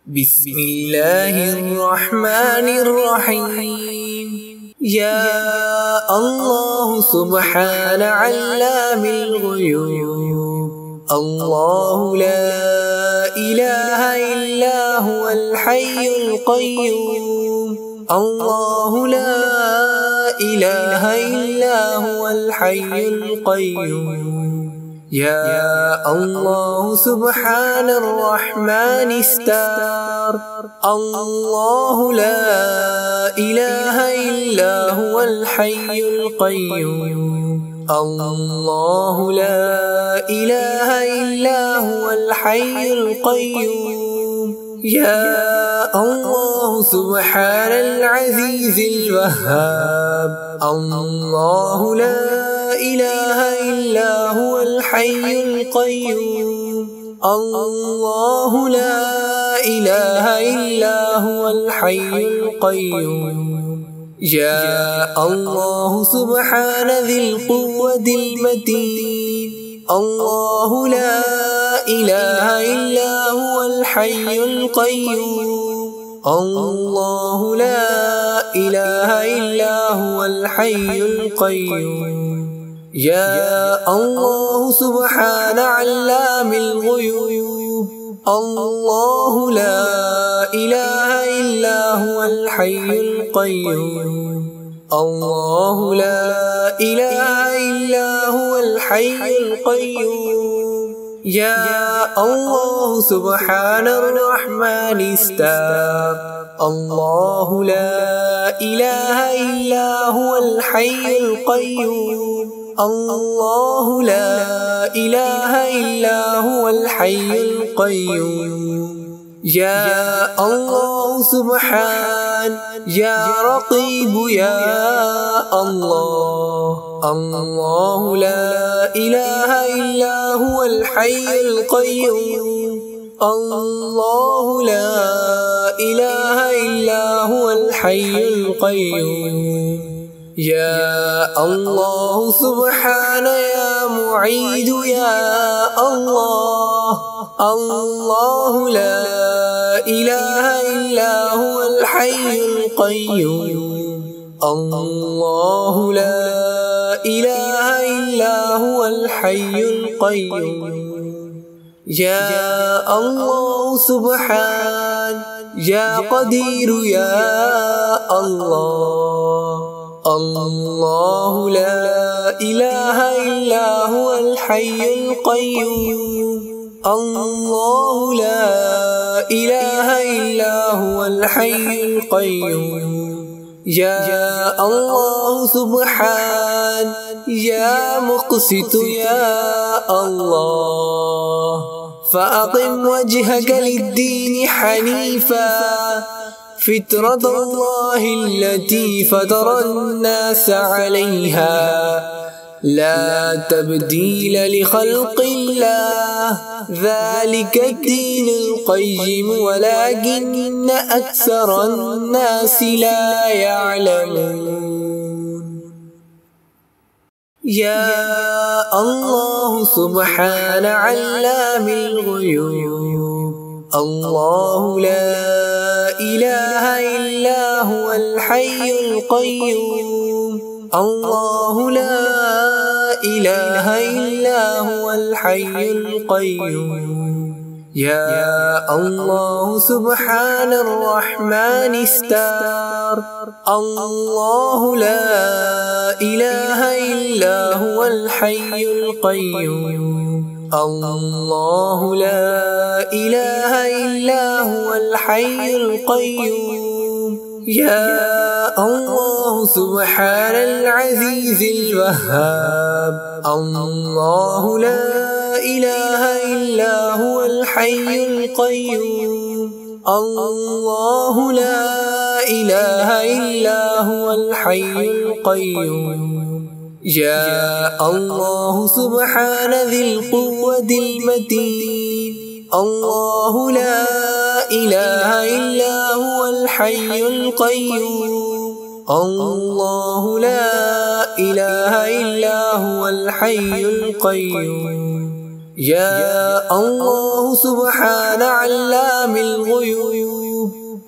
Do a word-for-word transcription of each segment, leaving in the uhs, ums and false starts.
बिस्मिल्लाहिर्रहमानिर्रहीम। या अल्लाह सुब्हान अल्लामिल ग़ुयूब। अल्लाहु ला इलाहा इल्ला हुवल हय्युल क़य्यूम। अल्लाहु ला इलाहा इल्ला हुवल हय्युल क़य्यूम। या अल्लाह सुब्हानर रहमानिस्तार। अल्लाहु ला इलाहा इल्ला हुवल हय्युल क़य्यूम। अल्लाहु ला इलाहा इल्ला हुवल हय्युल क़य्यूम। या अल्लाह सुब्हानल अज़ीज़िल वह्हाब। अल्लाहु ला इलाहा इल्ला हुवल हय्युल क़य्यूम। अल्लाहु ला इलाहा इल्ला हुवल हय्युल क़य्यूम। या अल्लाह सुब्हान ज़िल क़ुव्वतिल मतीन। अल्लाहु ला इलाहा इल्ला हुवल हय्युल क़य्यूम। अल्लाहु ला इलाहा इल्ला हुवल हय्युल क़य्यूम। या अल्लाह सुब्हान अल्लामिल ग़ुयूब। अल्लाहु ला इलाहा इल्ला हुवल हय्युल क़य्यूम। अल्लाहु ला इलाहा इल्ला हुवल हय्युल क़य्यूम। या अल्लाह सुब्हानर रहमानिस्तार। अल्लाहु ला इलाहा इल्ला हुवल हय्युल क़य्यूम। अल्लाहु ला इलाहा इल्ला हुवल हय्युल क़य्यूम। या अल्लाह सुब्हान या रक़ीब या अल्लाह। अल्लाहु ला इलाहा इल्ला हुवल हय्युल क़य्यूम। अल्लाहु ला इलाहा इल्ला हुवल हय्युल क़य्यूम। या अल्लाह सुब्हान या मुईद या अल्लाह। अल्लाहु ला इलाहा इल्ला हुवल हय्युल क़य्यूम। अल्लाहु ला इलाहा इल्ला हुवल हय्युल क़य्यूम। या अल्लाह सुब्हान या क़दीर या अल्लाह। अल्लाहु ला इलाहा इल्ला हुवल हय्युल क़य्यूम। अल्लाहु ला इलाहा इल्ला हुवल हय्युल क़य्यूम। या अल्लाह सुब्हान या मुक़सित या अल्लाह। फ़अक़िम वजहक लिद्दीन हनीफ़ा फ़ित्रत अल्लाहिल्लती फ़तरन्नास अलैहा ला तब्दील लिख़ल्क़िल्लाह ज़ालिकद्दीनुल क़य्यिम वलाकिन्न अक्सरन्नास ला यअलमून। या अल्लाह सुब्हान अल्लामिल ग़ुयूब। अल्लाहु ला इलाहा इल्ला हुवल हय्युल क़य्यूम। अल्लाहु ला इलाहा इल्ला हुवल हय्युल क़य्यूम। या अल्लाह सुब्हानर रहमानिस्तार। अल्लाहु ला इलाहा इल्ला हुवल हय्युल क़य्यूम। अल्लाहु ला इलाहा इल्ला हुवल हय्युल क़य्यूम। या अल्लाह सुब्हानल अज़ीज़िल वह्हाब। अल्लाहु ला इलाहा इल्ला हुवल हय्युल क़य्यूम। अल्लाहु ला इलाहा इल्ला हुवल हय्युल क़य्यूम। या अल्लाह सुब्हान ज़िल क़ुव्वतिल मतीन। अल्लाहु ला इलाहा इल्ला हुवल हय्युल क़य्यूम। अल्लाहु ला इलाहा इल्ला हुवल हय्युल क़य्यूम। या अल्लाह सुब्हान अल्लामिल ग़ुयूब।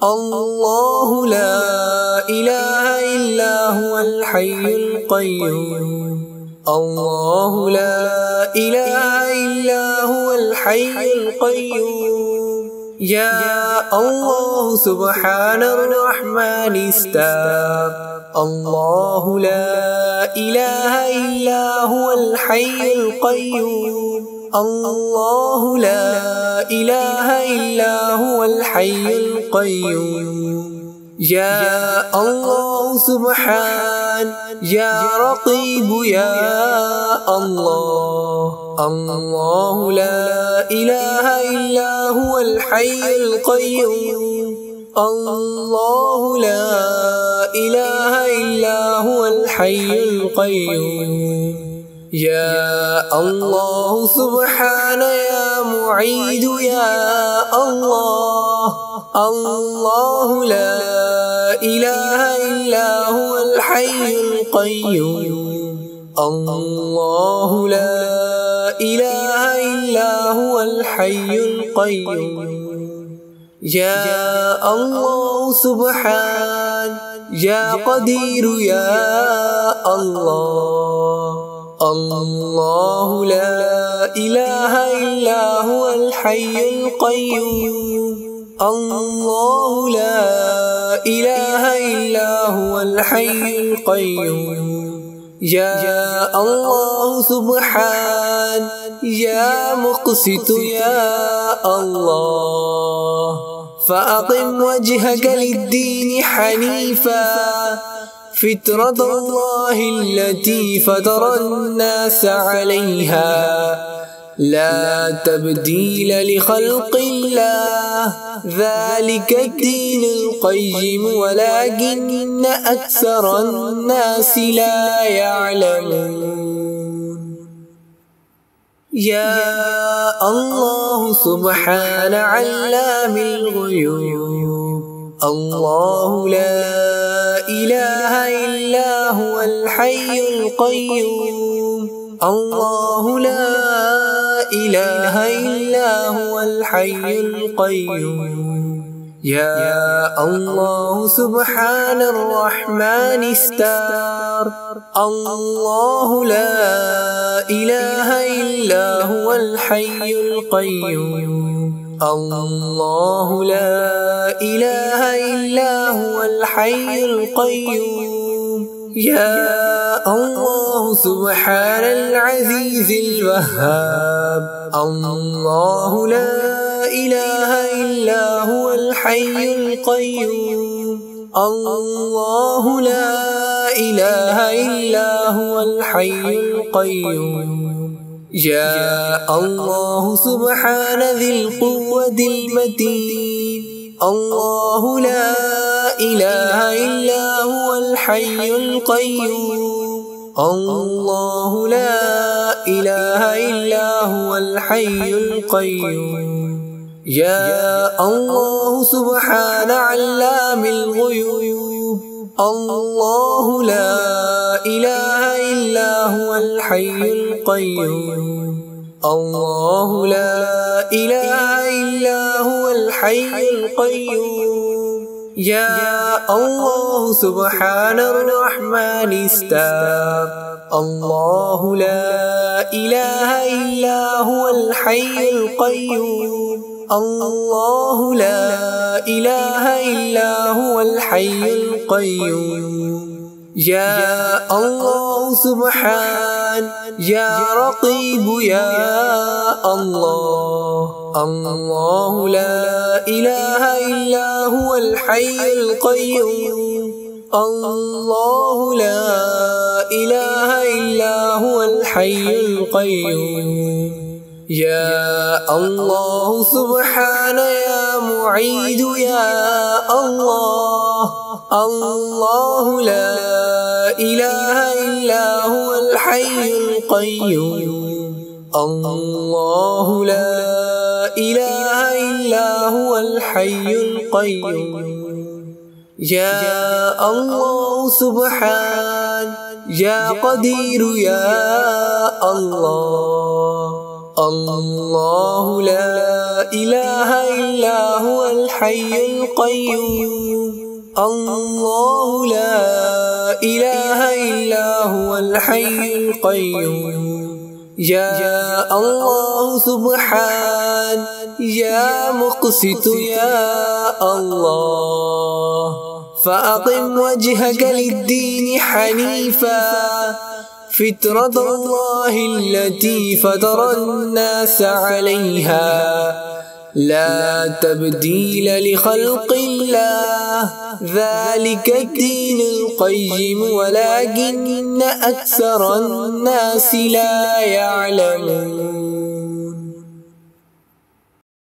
الله لا إله إلا هو الحي القيوم الله لا إله إلا هو الحي القيوم يا الله سبحان الرحمن استاب الله لا إله إلا هو الحي القيوم الله لا إله إلا هو الحي القيوم يا الله سبحان يا رقيب يا الله الله لا إله إلا هو الحي القيوم الله لا إله إلا هو الحي القيوم يا الله سبحان يا معيد يا الله الله لا إله إلا هو الحي القيوم الله لا إله إلا هو الحي القيوم يا الله سبحان يا قدير يا الله الله لا إله إلا هو الحي القيوم الله لا إله إلا هو الحي القيوم يا الله سبحان يا مقسط يا الله فأقم وجهك للدين حنيفا فطرة الله التي فطر الناس عليها لا تبديل لخلق الله ذلك الدين القيم ولكن أكثر الناس لا يعلمون يا الله سبحان علام الغيوب الله لا إله إلا هو الحي القيوم الله لا إله إلا هو الحي القيوم يا الله سبحان الرحمن استار الله لا إله إلا هو الحي القيوم الله لا إله إلا هو الحي القيوم يا الله سبحان العزيز الوهاب الله لا إله إلا هو الحي القيوم الله لا إله إلا هو الحي القيوم يا الله سبحان ذي القوة المتين الله لا إله إلا هو الحي القيوم الله لا إله إلا هو الحي القيوم يا الله سبحان علام الغيوب الله لا إله إلا هو الحي القيوم الله لا إله إلا هو الحي القيوم يا الله سبحان الرحمن استاب الله لا إله إلا هو الحي القيوم الله لا إله إلا هو الحي القيوم يا الله سبحان يا رقيب يا الله الله لا إله إلا هو الحي القيوم الله لا إله إلا هو الحي القيوم يا الله سبحان يا معيد يا الله الله لا إله إلا هو الحي القيوم الله لا إله إلا هو الحي القيوم يا الله سبحان يا قدير يا الله الله لا إله إلا هو الحي القيوم الله لا إله إلا هو الحي القيوم يا الله سبحان يا مقسط يا الله فأقم وجهك للدين حنيفا فطرة الله التي فطر الناس عليها لا تبديل لخلق الله ذلك الدين القيم ولكن أكثر الناس لا يعلمون.